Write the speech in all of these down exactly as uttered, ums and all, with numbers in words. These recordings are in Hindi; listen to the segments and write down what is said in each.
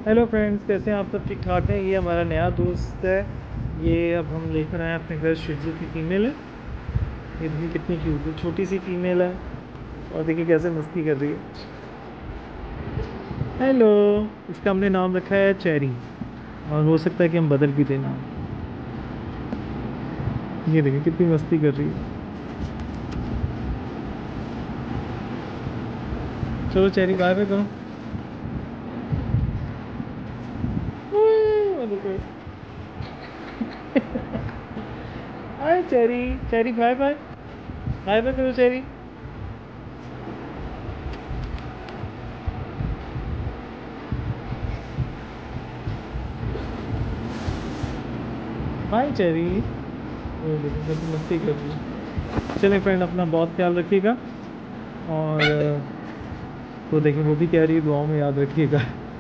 हेलो फ्रेंड्स, कैसे हैं आप? सब ठीक ठाक हैं। ये हमारा नया दोस्त है। ये अब हम लेकर आए हैं अपने घर। शिजू की फ़ीमेल है। ये देखिए कितनी क्यूट है, छोटी सी फीमेल है। और देखिए कैसे मस्ती कर रही है। हेलो। इसका हमने नाम रखा है चेरी। और हो सकता है कि हम बदल भी दें नाम। ये देखिए कितनी मस्ती कर रही है। चलो चेरी, बाय बाय करो। Hi Cherry. Cherry bye bye. Bye bye करो चेरी। Bye Cherry. वो देखो कितनी मस्ती कर रही है। चलें फ्रेंड, अपना बहुत ख्याल रखिएगा। और तो देखिए वो भी कह रही है दुआओं में याद रखिएगा।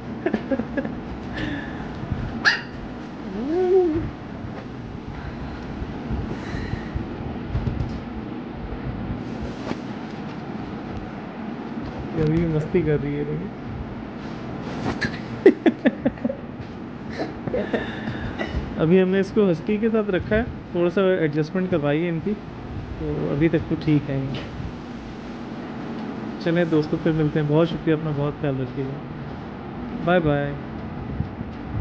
ये अभी भी मस्ती कर रही है देखिए। अभी हमने इसको हस्की के साथ रखा है। थोड़ा सा एडजस्टमेंट करवाई है इनकी, तो अभी तक तो ठीक है। चलें दोस्तों, फिर मिलते हैं। बहुत शुक्रिया, अपना बहुत ख्याल रखिएगा। Bye bye.